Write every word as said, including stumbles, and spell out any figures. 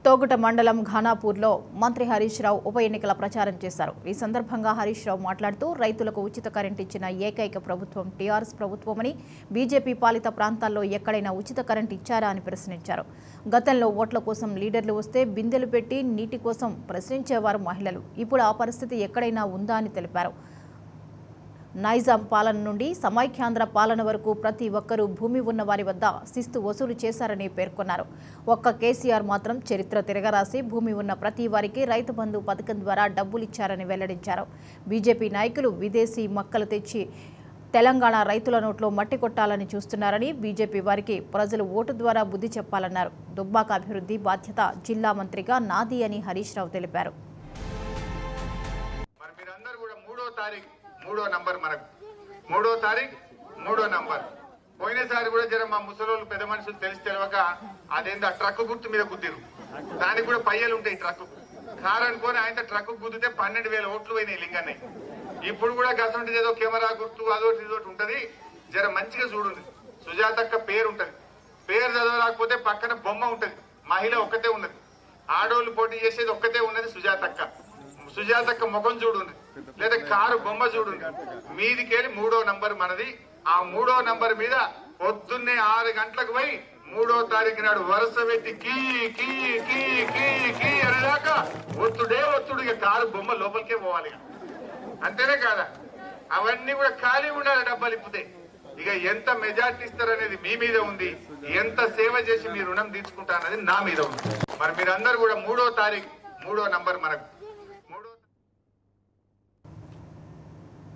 తోగుట మండలం ఘానాపూర్లో మంత్రి హరీష్ రావు ఉప ఎన్నికల ప్రచారం చేశారు। ఈ సందర్భంగా హరీష్ రావు మాట్లాడుతూ రైతులకు ఉచిత కరెంట్ ఇచ్చిన ఏకైక ప్రభుత్వం టీఆర్ఎస్ ప్రభుత్వమని, బీజేపీ పాలిత ప్రాంతాల్లో ఎక్కడైనా ఉచిత కరెంట్ ఇచ్చారా అని ప్రశ్నించారు। గతంలో ఓట్ల కోసం లీడర్లు వస్తే బిందెలు పెట్టి నీటి కోసం ప్రశ్నించేవారు మహిళలు, ఇప్పుడు ఆ పరిస్థితి ఎక్కడైనా ఉందా అని తెలిపారు। నైజాం పాలన నుండి సమైక్యాంధ్ర పాలన వరకు ప్రతి ఒక్కరూ భూమి ఉన్న వారి వద్ద శిస్తు వసూలు చేశారని పేర్కొన్నారు। ఒక్క కేసీఆర్ మాత్రం చరిత్ర తిరగరాసి భూమి ఉన్న ప్రతి వారికి రైతు బంధు పథకం ద్వారా డబ్బులిచ్చారని వెల్లడించారు। బీజేపీ నాయకులు విదేశీ మక్కలు తెచ్చి తెలంగాణ రైతుల నోట్లో మట్టి కొట్టాలని చూస్తున్నారని, బీజేపీ వారికి ప్రజలు ఓటు ద్వారా బుద్ధి చెప్పాలన్నారు। దుబ్బాక అభివృద్ధి బాధ్యత జిల్లా మంత్రిగా నాది అని హరీష్ రావు తెలిపారు। మూడో నంబర్ మనకు మూడో తారీఖు మూడో నంబర్ పోయినసారి కూడా జర మా ముసలోళ్ళు పెద్ద మనుషులు తెలిసి తెలియక అదేందో ట్రక్ గుర్తు మీద గుద్దిరు, దానికి కూడా పయ్యలు ఉంటాయి ట్రక్ కారు అనుకోని ఆయన ట్రక్ గుద్దితే పన్నెండు వేల ఓట్లు పోయినాయి లింగన్నయ్య। ఇప్పుడు కూడా గసంటి ఏదో కెమెరా గుర్తు అదొకటి ఇదొకటి ఉంటది, జర మంచిగా చూడండి। సుజాతక్క పేరు ఉంటది, పేరు చదవలేకపోతే పక్కన బొమ్మ ఉంటది, మహిళ ఒక్కతే ఉన్నది, ఆడోళ్ళు పోటీ చేసేది ఒక్కతే ఉన్నది సుజాతక్క। సుజాతక్క ముఖం చూడండి లేదా కారు బొమ్మ చూడండి, మీదికెళ్ళి మూడో నంబర్ మనది। ఆ మూడో నంబర్ మీద పొద్దున్నే ఆరు గంటలకు పోయి మూడో తారీఖు నాడు వరుస పెట్టి కీ కీ కీ కీ కీ అనేదాకా ఒత్తుడే ఒత్తుడు, ఇక కారు బొమ్మ లోపలికే పోవాలి, అంతేనే కాదా? అవన్నీ కూడా ఖాళీ ఉండాలి డబ్బాలు ఇప్పుతే। ఇక ఎంత మెజార్టీ ఇస్తారనేది మీ మీద ఉంది, ఎంత సేవ చేసి మీ రుణం తీర్చుకుంటారనేది నా మీద ఉంది। మరి మీరందరూ కూడా మూడో తారీఖు మూడో నంబర్ మనకు